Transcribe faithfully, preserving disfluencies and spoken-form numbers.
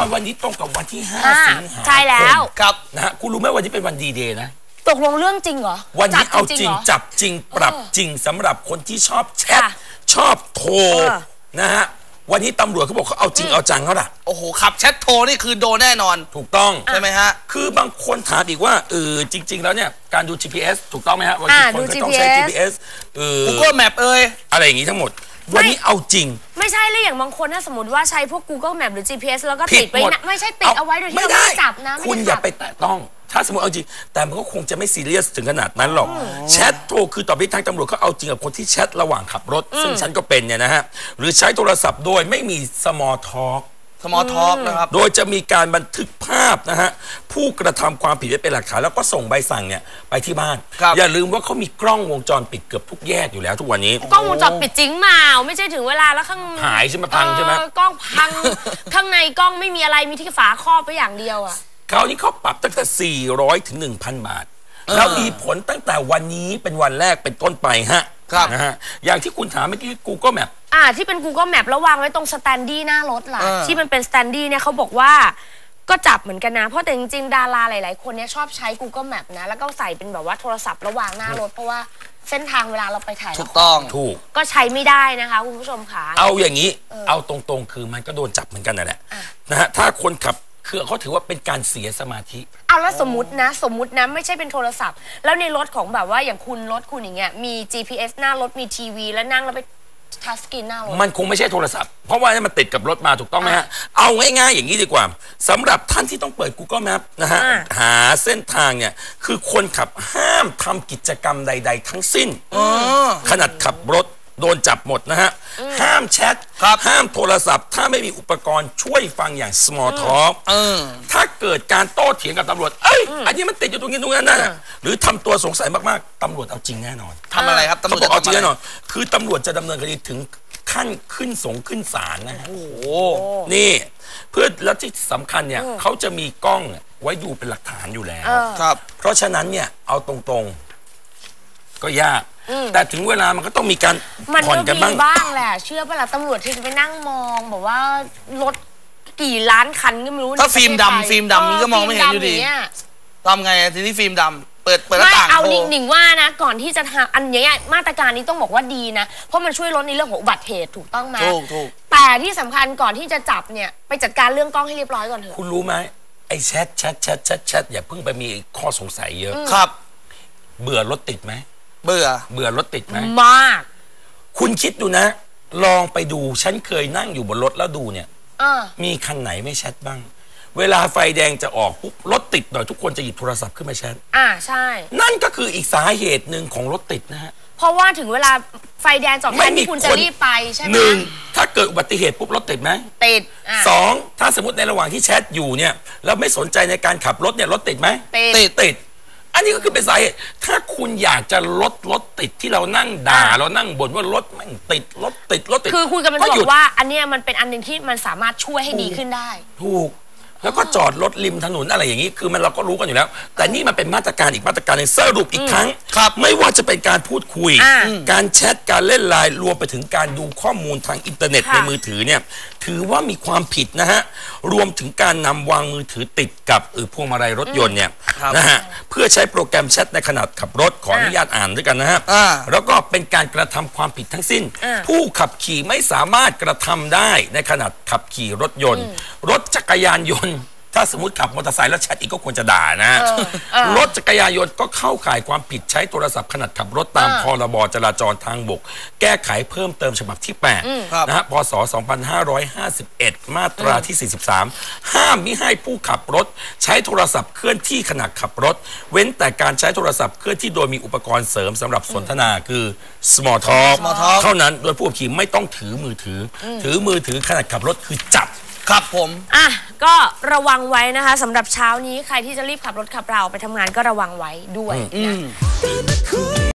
อนวันนี้ตรงกับวันที่ห้าสิงหาคมใช่แล้วครับนะฮะคุณรู้ไหมวันนี้เป็นวันดีเดย์นะตกลงเรื่องจริงเหรอวันนี้เอาจริงจับจริงปรับจริงสำหรับคนที่ชอบแชทชอบโทรนะฮะวันนี้ตำรวจเขาบอกเขาเอาจริงเอาจังเขาล่ะโอ้โหขับแชทโทรนี่คือโดนแน่นอนถูกต้องใช่ไหมฮะคือบางคนถามอีกว่าเออจริงๆแล้วเนี่ยการดู จี พี เอส ถูกต้องไหมฮะวันนี้คนก็ต้องใช้ จี พี เอส เออ Google Map เอ่ยอะไรอย่างงี้ทั้งหมดวันนี้เอาจริงไม่ใช่เลยอย่างบางคนถ้าสมมติว่าใช้พวก Google Map หรือ จี พี เอส แล้วก็ติดไว้นะไม่ใช่ติดเอาไว้โดยที่เราไม่จับนะคุณอย่าไปแตะต้องถ้าสมมติเอาจริงแต่มันก็คงจะไม่ซีเรียสถึงขนาดนั้นหรอกแชทโทรคือต่อไปทางตำรวจเขาเอาจริงกับคนที่แชทระหว่างขับรถซึ่งฉันก็เป็นเนี่ยนะฮะหรือใช้โทรศัพท์โดยไม่มี small talk สมอลท็อกนะครับโดยจะมีการบันทึกภาพนะฮะผู้กระทำความผิดไว้เป็นหลักฐานแล้วก็ส่งใบสั่งเนี่ยไปที่บ้านอย่าลืมว่าเขามีกล้องวงจรปิดเกือบทุกแยกอยู่แล้วทุกวันนี้กล้องวงจรปิดจริงเปล่าไม่ใช่ถึงเวลาแล้วข้างหายใช่ไหมพังใช่ไหมกล้องพังข้างในกล้องไม่มีอะไรมีที่ฝาครอบไปอย่างเดียวอ่ะคราวนี้เขาปรับตั้งแต่สี่ร้อยถึงหนึ่งพันบาทแล้วมีผลตั้งแต่วันนี้เป็นวันแรกเป็นต้นไปฮะนะฮะอย่างที่คุณถามเมื่อกี้ Google Map อ่าที่เป็น Google Map แล้ววางไว้ตรงสแตนดี้หน้ารถล่ะที่มันเป็นสแตนดี้เนี่ยเขาบอกว่าก็จับเหมือนกันนะเพราะแต่จริงๆดาราหลายๆคนเนี่ยชอบใช้ Google Map นะแล้วก็ใส่เป็นแบบว่าโทรศัพท์ระหว่างหน้ารถเพราะว่าเส้นทางเวลาเราไปถ่ายถูกต้องถูกก็ใช้ไม่ได้นะคะคุณผู้ชมค่ะเอาอย่างนี้เอาตรงๆคือมันก็โดนจับเหมือนกันนั่นแหละนะฮะถ้าคนขับคือเขาถือว่าเป็นการเสียสมาธิเอาแล้วสมมตินะสมมตินะไม่ใช่เป็นโทรศัพท์แล้วในรถของแบบว่าอย่างคุณรถคุณอย่างเงี้ยมี จี พี เอส หน้ารถมีทีวีแล้วนั่งแล้วไปทัชสกรีนหน้ารถมันคงไม่ใช่โทรศัพท์เพราะว่ามันติดกับรถมาถูกต้องไหมฮะเอาง่ายๆอย่างนี้ดีกว่าสำหรับท่านที่ต้องเปิด Google Map นะฮะหาเส้นทางเนี่ยคือคนขับห้ามทำกิจกรรมใดๆทั้งสิ้นขนาดขับรถโดนจับหมดนะฮะห้ามแชทห้ามโทรศัพท์ถ้าไม่มีอุปกรณ์ช่วยฟังอย่าง small talk ถ้าเกิดการโต้เถียงกับตำรวจเอ้ยอันนี้มันติดอยู่ตรงนี้ตรงนั้นนะหรือทำตัวสงสัยมากๆตำรวจเอาจริงแน่นอนทำอะไรครับตำรวจเอาจริงแน่นอนคือตำรวจจะดำเนินคดีถึงขั้นขึ้นสงขึ้นศาลนะฮะโอ้โหนี่เพื่อแล้วที่สำคัญเนี่ยเขาจะมีกล้องไว้ดูเป็นหลักฐานอยู่แล้วครับเพราะฉะนั้นเนี่ยเอาตรงๆก็ยากแต่ถึงเวลามันก็ต้องมีการผ่อนกันบ้างบ้างแหละเชื่อป่ะล่ะตำรวจที่จะไปนั่งมองแบบว่ารถกี่ล้านคันก็ไม่รู้ถ้าฟิล์มดำฟิล์มดำนี่ก็มองไม่เห็นอยู่ดีทำไงทีนี้ฟิล์มดำเปิดเปิดหน้าต่างเอาหนิงว่านะก่อนที่จะทำอันนี้มาตรการนี้ต้องบอกว่าดีนะเพราะมันช่วยลดในเรื่องของอุบัติเหตุถูกต้องไหมถูกถูกแต่ที่สำคัญก่อนที่จะจับเนี่ยไปจัดการเรื่องกล้องให้เรียบร้อยก่อนเถอะคุณรู้ไหมไอ้แชทแชทแชทแชทแชทอย่าเพิ่งไปมีข้อสงสัยเยอะครับเบื่อรถติดไหมเบื่อเบื่อรถติดไหมมากคุณคิดดูนะลองไปดูฉันเคยนั่งอยู่บนรถแล้วดูเนี่ยมีคันไหนไม่แชทบ้างเวลาไฟแดงจะออกปุ๊บรถติดหน่อยทุกคนจะหยิบโทรศัพท์ขึ้นมาแชทอ่าใช่นั่นก็คืออีกสาเหตุหนึ่งของรถติดนะฮะเพราะว่าถึงเวลาไฟแดงจอดแทนที่คุณจะรีบไปใช่ไหมหนึ่งถ้าเกิดอุบัติเหตุปุ๊บรถติดไหมติดสองถ้าสมมติในระหว่างที่แชทอยู่เนี่ยเราไม่สนใจในการขับรถเนี่ยรถติดไหมติดติดอันนี้ก็คือเป็นสาเหตุถ้าคุณอยากจะลดรถติดที่เรานั่งด่าเรานั่งบ่นว่ารถมันติดรถติดรถติดคือคุณกำลังจะบอกว่าอันนี้มันเป็นอันหนึ่งที่มันสามารถช่วยให้ดีขึ้นได้ถูกแล้วก็จอดรถริมถนนอะไรอย่างนี้คือมันเราก็รู้กันอยู่แล้วแต่นี่มันเป็นมาตรการอีกมาตรการหนึ่งสรุปอีกครั้งครับไม่ว่าจะเป็นการพูดคุยการแชทการเล่นไลน์รวมไปถึงการดูข้อมูลทางอินเทอร์เน็ตในมือถือเนี่ยถือว่ามีความผิดนะฮะรวมถึงการนำวางมือถือติดกับพวงมาลัยรถยนต์เนี่ยนะฮะเพื่อใช้โปรแกรมแชทในขณะขับรถขออนุญาตอ่านด้วยกันนะฮะแล้วก็เป็นการกระทำความผิดทั้งสิ้นผู้ขับขี่ไม่สามารถกระทำได้ในขณะขับขี่รถยนต์รถจักรยานยนต์ถ้าสมมติขับมอเตอร์ไซค์แล้วแชทอีกก็ควรจะด่านะรถจักรยานยนต์ก็เข้าข่ายความผิดใช้โทรศัพท์ขณะขับรถตามพรบจราจรทางบกแก้ไขเพิ่มเติมฉบับที่แปดนะฮะพ.ศ. สองพันห้าร้อยห้าสิบเอ็ดมาตราที่สี่สิบสามห้ามมิให้ผู้ขับรถใช้โทรศัพท์เคลื่อนที่ขณะขับรถเว้นแต่การใช้โทรศัพท์เคลื่อนที่โดยมีอุปกรณ์เสริมสำหรับสนทนาคือ small talk เท่านั้นโดยผู้ขับขี่ไม่ต้องถือมือถือถือมือถือขณะขับรถคือจับครับผมอ่ะก็ระวังไว้นะคะสำหรับเช้านี้ใครที่จะรีบขับรถขับราไปทำงานก็ระวังไว้ด้วยนะ